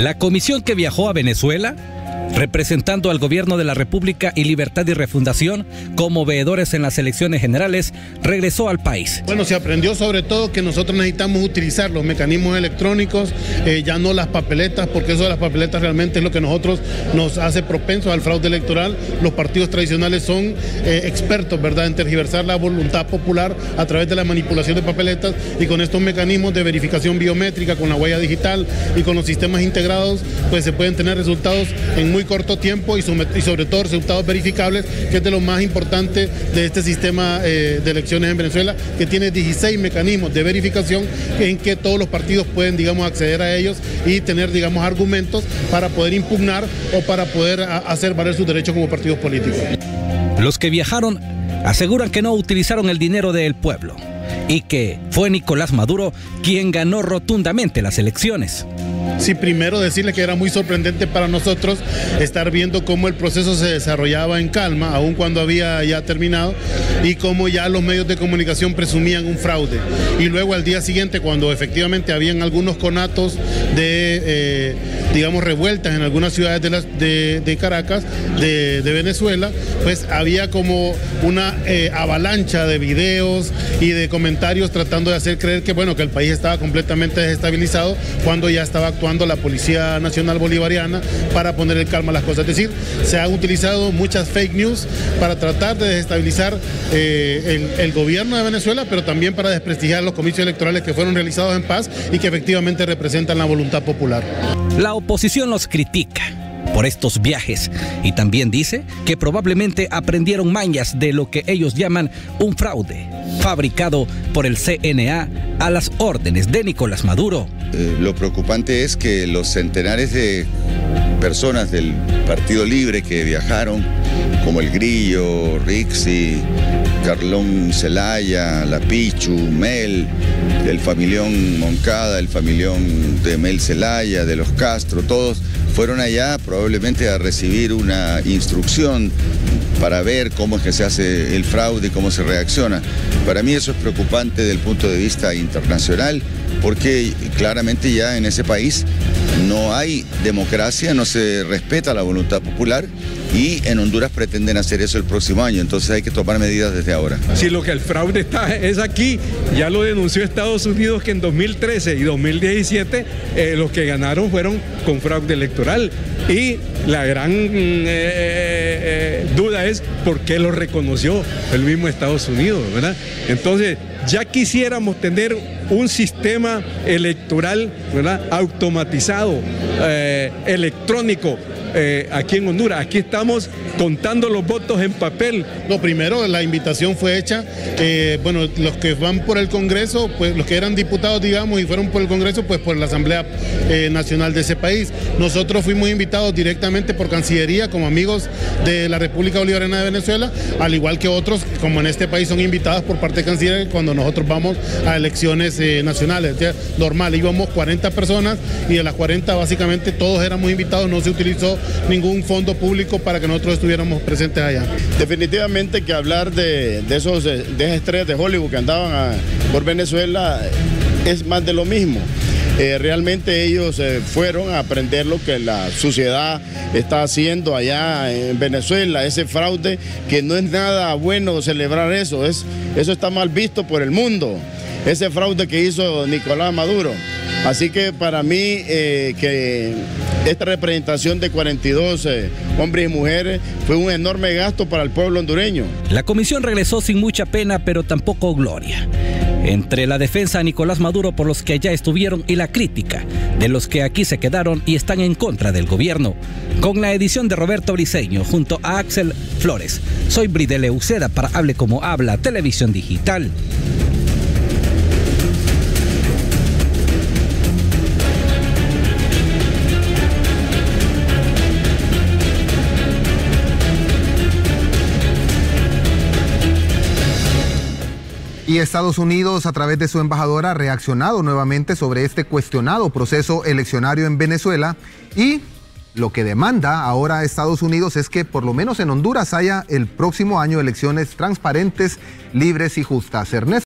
La comisión que viajó a Venezuela, representando al gobierno de la República y Libertad y Refundación como veedores en las elecciones generales, regresó al país. Bueno, se aprendió sobre todo que nosotros necesitamos utilizar los mecanismos electrónicos, ya no las papeletas, porque eso de las papeletas realmente es lo que nosotros nos hace propensos al fraude electoral. Los partidos tradicionales son expertos, ¿verdad?, en tergiversar la voluntad popular a través de la manipulación de papeletas, y con estos mecanismos de verificación biométrica, con la huella digital y con los sistemas integrados, pues se pueden tener resultados en muy corto tiempo y sobre todo resultados verificables, que es de lo más importante de este sistema de elecciones en Venezuela, que tiene 16 mecanismos de verificación en que todos los partidos pueden, digamos, acceder a ellos y tener, digamos, argumentos para poder impugnar o para poder hacer valer sus derechos como partidos políticos. Los que viajaron aseguran que no utilizaron el dinero del pueblo y que fue Nicolás Maduro quien ganó rotundamente las elecciones. Sí, primero decirle que era muy sorprendente para nosotros estar viendo cómo el proceso se desarrollaba en calma, aun cuando había ya terminado, y cómo ya los medios de comunicación presumían un fraude. Y luego al día siguiente, cuando efectivamente habían algunos conatos de, digamos, revueltas en algunas ciudades de Caracas, de Venezuela, pues había como una avalancha de videos y de comentarios tratando de hacer creer que, bueno, que el país estaba completamente desestabilizado, cuando ya estaba actuando la Policía Nacional Bolivariana para poner en calma las cosas. Es decir, se han utilizado muchas fake news para tratar de desestabilizar el gobierno de Venezuela, pero también para desprestigiar los comicios electorales que fueron realizados en paz y que efectivamente representan la voluntad popular. La oposición los critica por estos viajes y también dice que probablemente aprendieron mañas de lo que ellos llaman un fraude fabricado por el CNA a las órdenes de Nicolás Maduro. Lo preocupante es que los centenares de personas del Partido Libre que viajaron, como el Grillo, Rixi, Carlón Zelaya, La Pichu, Mel, el familión Moncada, el familión de Mel Zelaya, de los Castro, todos fueron allá probablemente a recibir una instrucción para ver cómo es que se hace el fraude y cómo se reacciona. Para mí eso es preocupante desde el punto de vista internacional, porque claramente ya en ese país no hay democracia, no se respeta la voluntad popular, y en Honduras pretenden hacer eso el próximo año, entonces hay que tomar medidas desde ahora. Si lo que el fraude es aquí, ya lo denunció Estados Unidos, que en 2013 y 2017 los que ganaron fueron con fraude electoral, y la gran duda es por qué lo reconoció el mismo Estados Unidos, ¿verdad? Entonces ya quisiéramos tener un sistema electoral, ¿verdad?, automatizado, electrónico, aquí en Honduras. Aquí estamos contando los votos en papel. Lo primero, la invitación fue hecha, bueno, los que van por el Congreso, pues los que eran diputados, digamos, y fueron por el Congreso, pues por la Asamblea Nacional de ese país. Nosotros fuimos invitados directamente por Cancillería como amigos de la República Bolivariana de Venezuela, al igual que otros, como en este país, son invitados por parte de Cancillería cuando nosotros vamos a elecciones nacionales. Normal, íbamos 40 personas y de las 40 básicamente todos éramos invitados, no se utilizó ningún fondo público para que nosotros estuviéramos presentes allá. Definitivamente que hablar de esas estrellas de Hollywood que andaban por Venezuela es más de lo mismo. Realmente ellos fueron a aprender lo que la sociedad está haciendo allá en Venezuela, ese fraude, que no es nada bueno celebrar eso, eso está mal visto por el mundo, ese fraude que hizo Nicolás Maduro. Así que para mí que esta representación de 42 hombres y mujeres fue un enorme gasto para el pueblo hondureño. La comisión regresó sin mucha pena, pero tampoco gloria. Entre la defensa a Nicolás Maduro por los que allá estuvieron y la crítica de los que aquí se quedaron y están en contra del gobierno. Con la edición de Roberto Briceño junto a Axel Flores, soy Bridele Uceda para Hable Como Habla, Televisión Digital. Y Estados Unidos, a través de su embajadora, ha reaccionado nuevamente sobre este cuestionado proceso eleccionario en Venezuela, y lo que demanda ahora Estados Unidos es que por lo menos en Honduras haya el próximo año elecciones transparentes, libres y justas. Ernesto.